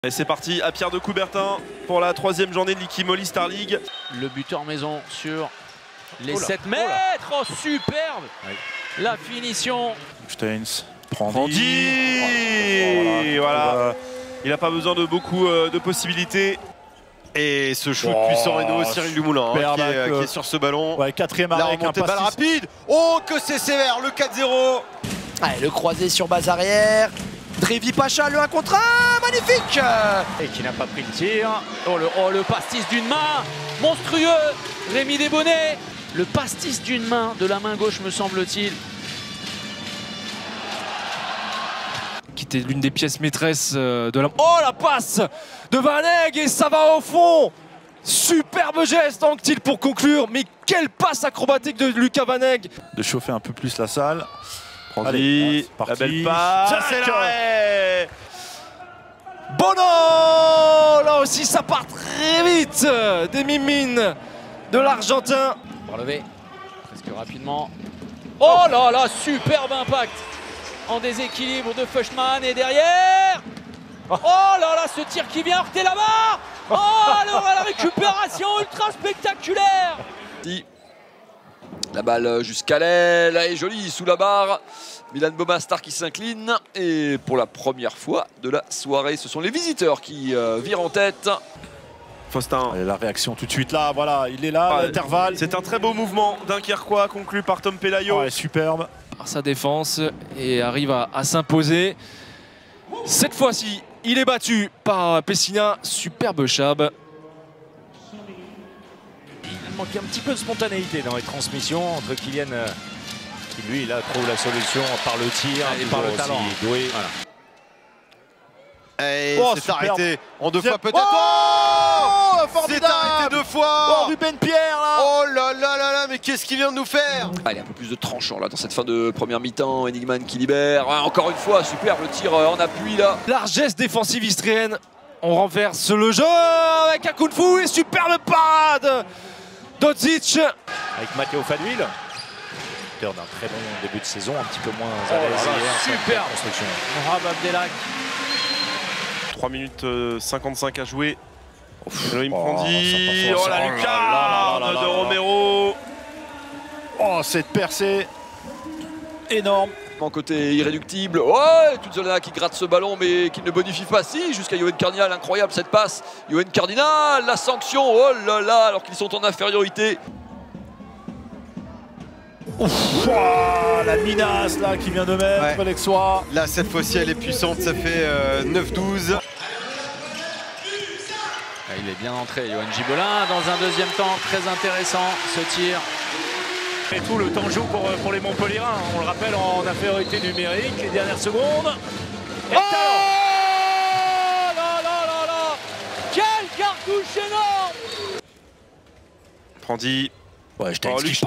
Et c'est parti à Pierre de Coubertin pour la 3e journée de l'Ikimoli Star League. Le buteur maison sur les 7 mètres. Oh, superbe. Oui. La finition. Steins, Prandi. Voilà. Il n'a pas besoin de beaucoup de possibilités. Et ce shoot puissant et nouveau Cyril Dumoulin qui est sur ce ballon. Ouais, 4e arrêt avec un balle rapide. Oh, que c'est sévère, le 4-0. Allez, le croisé sur base arrière. Drévi Pacha, le 1 contre 1, magnifique. Et qui n'a pas pris le tir. Oh, le pastis d'une main, monstrueux. Rémi Desbonnets, le pastis d'une main, de la main gauche me semble-t-il. Qui était l'une des pièces maîtresses de la... Oh, la passe de Vaneg et ça va au fond. Superbe geste, Anctil pour conclure. Mais quelle passe acrobatique de Lucas Vaneg. De chauffer un peu plus la salle. Prandi, la belle passe. Ça, c'est l'arrêt. Bono. Là aussi, ça part très vite. Des mimines de l'Argentin. Relevé, presque rapidement. Oh là là, superbe impact en déséquilibre de Feuchtmann et derrière. Oh là là, ce tir qui vient heurter la barre. Oh, alors la récupération ultra spectaculaire. La balle jusqu'à l'aile, elle est jolie sous la barre. Milan Bomastar qui s'incline et pour la première fois de la soirée, ce sont les visiteurs qui virent en tête. Faustin. Et la réaction tout de suite là, voilà, il est là, l'intervalle. C'est un très beau mouvement Dunkerquois conclu par Tom Pelayo. Ouais, superbe. Par sa défense et arrive à s'imposer. Cette fois-ci, il est battu par Pessina. Superbe chab. Il manque un petit peu de spontanéité dans les transmissions entre Kylian qui lui là trouve la solution par le tir et par le talent. Doué. Voilà. Et c'est superbe. arrêté en 2 fois peut-être. Oh, c'est arrêté 2 fois. Oh, Ruben Pierre là. Oh là là là là, mais qu'est-ce qu'il vient de nous faire? Allez, un peu plus de tranchant là dans cette fin de première mi-temps. Enigman qui libère. Encore une fois, superbe le tir en appui là. Largesse défensive istrienne. On renverse le jeu avec un coup de fou et superbe parade Dodzic. Avec Matteo Fadwil. D'un très bon début de saison, un petit peu moins à l'aise hier. Super construction. Mourad Abdelak. 3 minutes 55 à jouer. Elohim Oh, Prandi. ça Oh la passe. lucarne de Romero. Oh, cette percée énorme. En côté irréductible. Ouais, Tudzolana qui gratte ce ballon mais qui ne bonifie pas. Si, jusqu'à Yoann Cardinal. Incroyable cette passe. Yoann Cardinal, la sanction. Oh là là, alors qu'ils sont en infériorité. Ouf, la minace là qui vient de mettre l'Exois. Là, cette fois-ci, elle est puissante. Ça fait 9-12. Il est bien entré, Yoann Gibelin, dans un deuxième temps très intéressant, ce tir. Et tout le temps joue pour les Montpellierins. On le rappelle en infériorité numérique, les dernières secondes. Et Oh là là là là. Quelle cartouche énorme. Prandi. Ouais, je t'ai Oh, expliqué.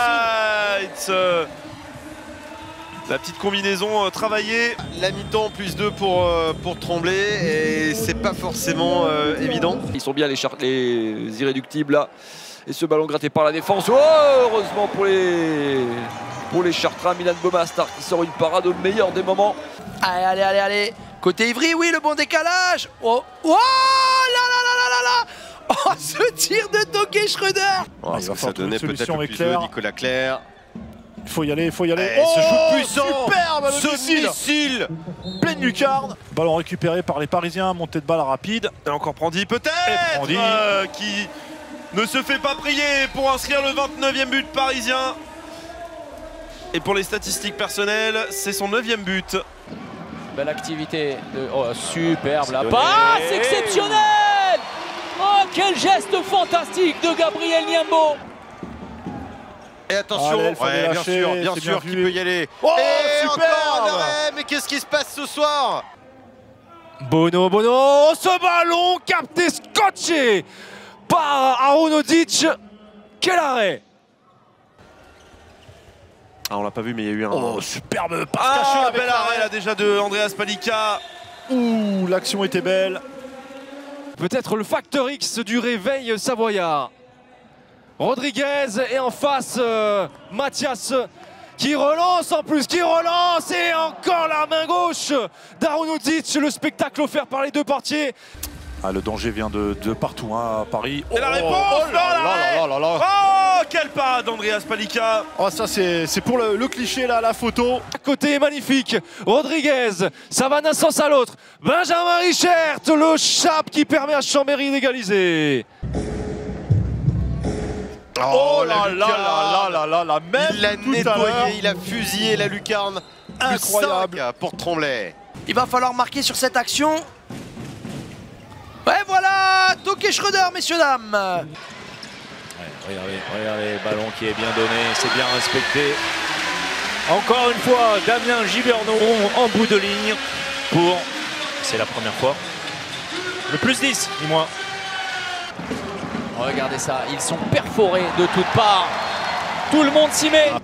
La petite combinaison travaillée. La mi-temps +2 pour Tremblay et c'est pas forcément évident. Ils sont bien les irréductibles là. Et ce ballon gratté par la défense. Oh, heureusement pour les Chartrains, Milan Bomastar qui sort une parade au meilleur des moments. Allez, allez, allez, allez. Côté Ivry, oui, le bon décalage. Oh, oh là là là là là là. Oh, ce tir de Toké Schröder. Oh, il ça va falloir donnait trouver une peut-être solution le avec plus de Claire. Nicolas Claire. Il faut y aller, il faut y aller. Et ce shoot puissant. Superbe le Ce missile. pleine lucarne. Ballon récupéré par les Parisiens, montée de balle rapide. Et encore Prandi peut-être Prandi. qui ne se fait pas prier pour inscrire le 29e but parisien. Et pour les statistiques personnelles, c'est son 9e but. Belle activité de... Oh, superbe la donné. passe exceptionnelle. Oh, quel geste fantastique de Gabriel Niambo. Et attention, Allez, il fallait bien lâcher, sûr, c'est qu'il bien vu. peut y aller. Oh, et superbe. encore un arrêt, mais qu'est-ce qui se passe ce soir? Bono, ce ballon capté, scotché par Aronodic. Quel arrêt. Ah, on l'a pas vu mais il y a eu un... Oh, superbe passe cachée avec bel arrêt là déjà de Andreas Palika. Ouh, l'action était belle. Peut-être le facteur X du réveil savoyard. Rodriguez et en face Mathias qui relance en plus, qui relance, et encore la main gauche d'Aronodic, le spectacle offert par les deux portiers. Ah, le danger vient de partout hein, à Paris. Et la réponse, Oh, quelle parade d'Andreas Palika. Oh, ça c'est pour le cliché là, la photo. À côté, magnifique, Rodriguez, ça va d'un sens à l'autre. Benjamin Richert, le chape qui permet à Chambéry d'égaliser. Oh là là, même il l'a tout à l'heure. nettoyé, il a fusillé la lucarne. Incroyable. 5 pour Tremblay. Il va falloir marquer sur cette action. Ouais, voilà, Toké Schröder, messieurs, dames. Regardez, ballon qui est bien donné, c'est bien respecté. Encore une fois, Damien Gibernon en bout de ligne pour, c'est la première fois, le plus 10, dis-moi. Regardez ça, ils sont perforés de toutes parts. Tout le monde s'y met.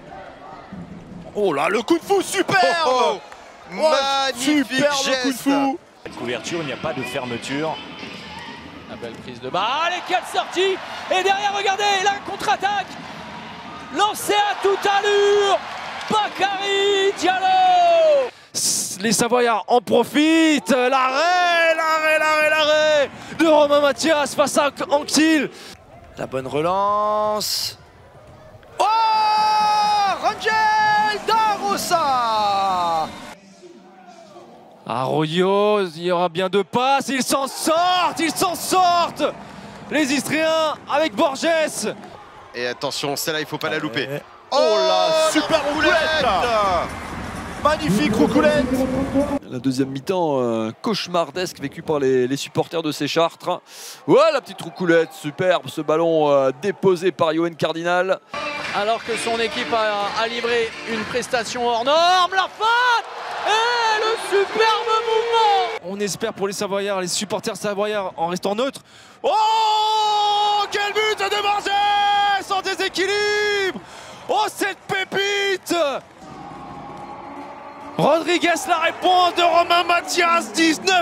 Oh là, le coup de fou superbe. Magnifique Superbe geste. coup de fou. La couverture, il n'y a pas de fermeture. La belle prise de balle, et quelle sortie. Et derrière, regardez, la contre-attaque. Lancé à toute allure. Bakary Diallo. Les Savoyards en profitent. L'arrêt de Romain Mathias face à Anctil. La bonne relance. Oh, Rangel Darossa. Arroyo, il y aura bien deux passes, ils s'en sortent les Istriens avec Borges. Et attention, celle-là, il faut pas la louper. Oh là, super roucoulette là. Magnifique roucoulette. La deuxième mi-temps cauchemardesque vécu par les supporters de ces Chartres. Ouais, la petite roucoulette, superbe, ce ballon déposé par Yoann Cardinal. Alors que son équipe a livré une prestation hors norme, la faute et le superbe mouvement. On espère pour les Savoyards, les supporters savoyards en restant neutres. Oh, quel but de Borges sans déséquilibre. Oh, cette pépite. Rodriguez, la réponse de Romain Mathias, 19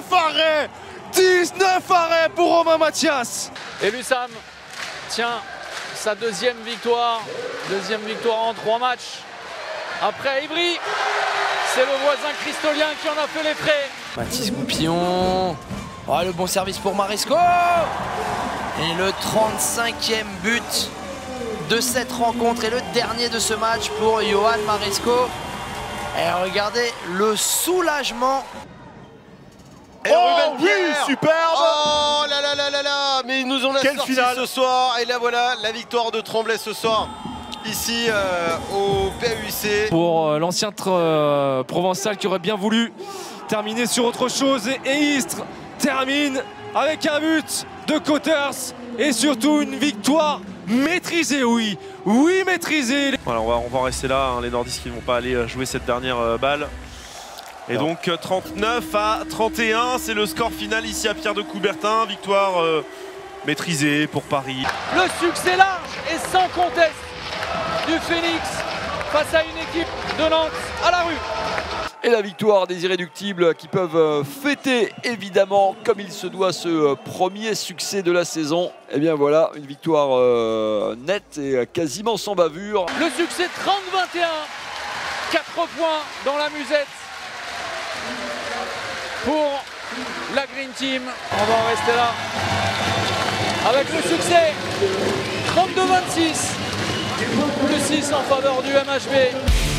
arrêts pour Romain Mathias. Et Lussam tient sa deuxième victoire en 3 matchs. Après Ivry, c'est le voisin cristolien qui en a fait les frais. Mathis Goupillon. Oh, le bon service pour Maresco. Et le 35e but de cette rencontre et le dernier de ce match pour Yoann Maresco. Et regardez le soulagement. Et Oh Ruben oui, Pierre. superbe. Oh là là là là là. Mais ils nous ont la Quelle sortie finale. ce soir. Et là voilà, la victoire de Tremblay ce soir. Ici au PAUC. Pour l'ancien Provençal qui aurait bien voulu terminer sur autre chose. Et Istres termine avec un but de Cotters et surtout une victoire maîtrisée, oui maîtrisée. Voilà, on va en rester là, hein. Les nordistes qui ne vont pas aller jouer cette dernière balle. Et donc 39-31, c'est le score final ici à Pierre de Coubertin. Victoire maîtrisée pour Paris. Le succès large et sans conteste du Phoenix face à une équipe de Nantes à la rue. Et la victoire des Irréductibles qui peuvent fêter évidemment comme il se doit ce premier succès de la saison. Et bien voilà, une victoire nette et quasiment sans bavure. Le succès 30-21, 4 points dans la musette pour la Green Team. On va en rester là avec le succès 32-26, plus 6 en faveur du MHB.